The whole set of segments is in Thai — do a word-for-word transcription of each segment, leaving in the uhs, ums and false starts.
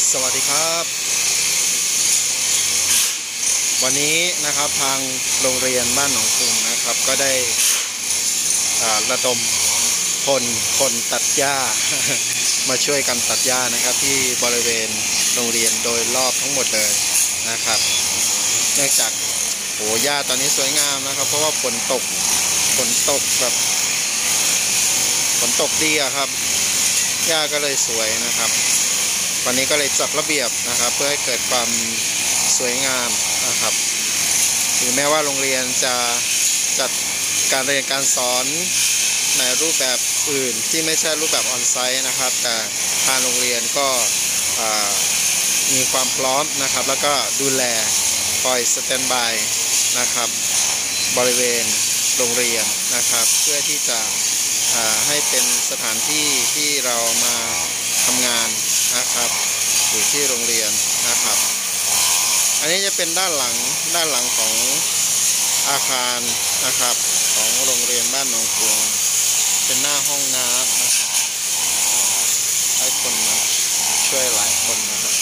สวัสดีครับวันนี้นะครับทางโรงเรียนบ้านหนองกรุงนะครับก็ได้ระดมพลคนตัดหญ้า มาช่วยกันตัดหญ้านะครับที่บริเวณโรงเรียนโดยรอบทั้งหมดเลยนะครับเนื่องจากโหหญ้าตอนนี้สวยงามนะครับเพราะว่าฝนตกฝนตกแบบฝนตกดีอะครับหญ้าก็เลยสวยนะครับวันนี้ก็เลยจัดระเบียบนะครับเพื่อให้เกิดความสวยงามนะครับถึงแม้ว่าโรงเรียนจะจัดการเรียนการสอนในรูปแบบอื่นที่ไม่ใช่รูปแบบออนไซต์นะครับแต่ทางโรงเรียนก็มีความพร้อมนะครับแล้วก็ดูแลคอยสแตนบายนะครับบริเวณโรงเรียนนะครับเพื่อที่จะให้เป็นสถานที่ที่เรามาทำงานนะครับอยู่ที่โรงเรียนนะครับอันนี้จะเป็นด้านหลังด้านหลังของอาคารนะครับของโรงเรียนบ้านหนองกรุงเป็นหน้าห้องน้ำนะให้คนมาช่วยหลายคนนะครับ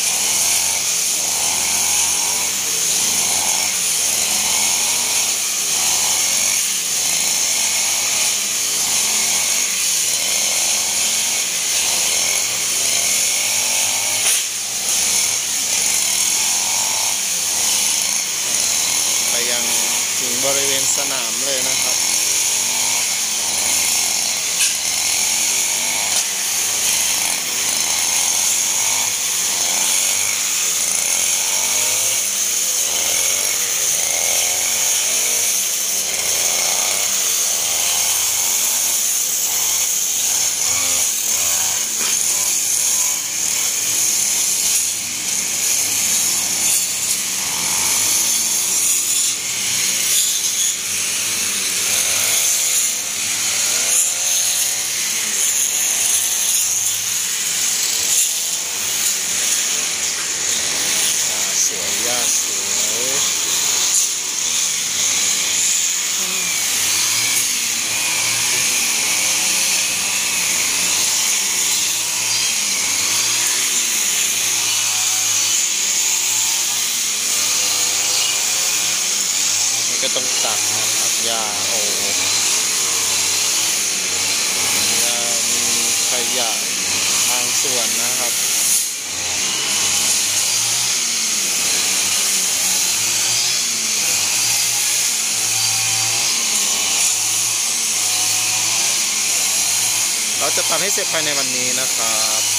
ยังถึงบริเวณสนามเลยนะครับสวยหญ้าสวยนี่ก็ต้องตัดนะครับหญ้าโอ้หญ้ามีขยะทางส่วนนะครับเราจะตัดให้เสร็จภายในวันนี้นะครับ